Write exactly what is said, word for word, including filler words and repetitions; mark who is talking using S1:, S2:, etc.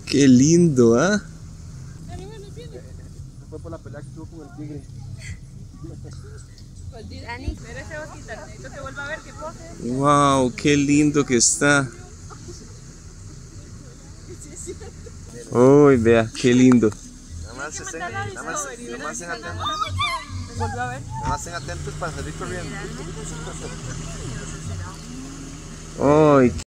S1: Qué lindo, ¿ah?
S2: Fue por la pelea que tuvo con el tigre.
S1: Wow, qué lindo que está. Uy, vea, qué lindo.
S2: Nada más estén, nada más, nada más estén atentos. Nada más estén atentos para salir corriendo.
S1: Uy.